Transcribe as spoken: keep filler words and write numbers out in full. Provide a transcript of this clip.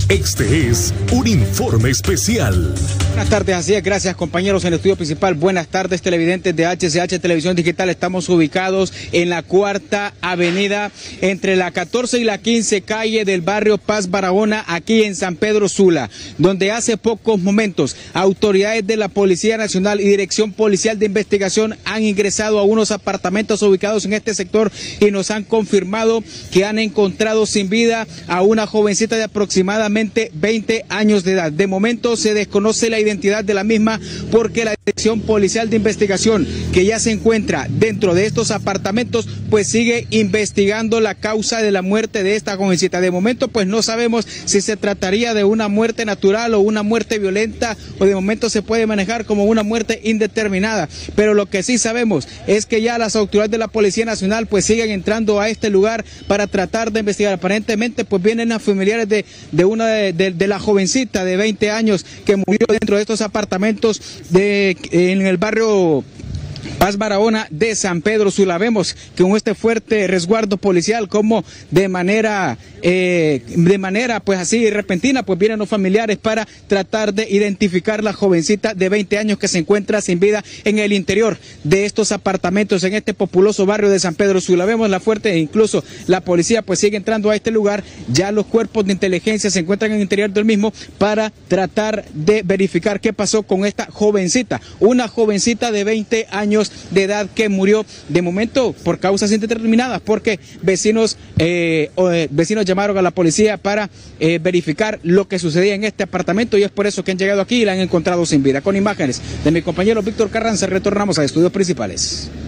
Este es un informe especial. Buenas tardes, así es, gracias compañeros en el estudio principal. Buenas tardes televidentes de H C H Televisión Digital. Estamos ubicados en la Cuarta Avenida, entre la catorce y la quince calle del barrio Paz Barahona, aquí en San Pedro Sula, donde hace pocos momentos autoridades de la Policía Nacional y Dirección Policial de Investigación han ingresado a unos apartamentos ubicados en este sector y nos han confirmado que han encontrado sin vida a una jovencita de aproximadamente veinte años de edad. De momento se desconoce la identidad de la misma porque la Dirección Policial de Investigación, que ya se encuentra dentro de estos apartamentos, pues sigue investigando la causa de la muerte de esta jovencita. De momento pues no sabemos si se trataría de una muerte natural o una muerte violenta, o de momento se puede manejar como una muerte indeterminada, pero lo que sí sabemos es que ya las autoridades de la Policía Nacional pues siguen entrando a este lugar para tratar de investigar. Aparentemente pues vienen a familiares de, de una de, de, de la jovencita de veinte años que murió dentro de estos apartamentos de, en el barrio Paz Barahona de San Pedro Sula. Vemos que con este fuerte resguardo policial, como de manera eh, de manera pues así repentina, pues vienen los familiares para tratar de identificar la jovencita de veinte años que se encuentra sin vida en el interior de estos apartamentos en este populoso barrio de San Pedro Sula. Vemos la fuerte, e incluso la policía pues sigue entrando a este lugar. Ya los cuerpos de inteligencia se encuentran en el interior del mismo para tratar de verificar qué pasó con esta jovencita, una jovencita de veinte años de edad que murió de momento por causas indeterminadas, porque vecinos eh, eh, vecinos llamaron a la policía para eh, verificar lo que sucedía en este apartamento, y es por eso que han llegado aquí y la han encontrado sin vida. Con imágenes de mi compañero Víctor Carranza, retornamos a estudios principales.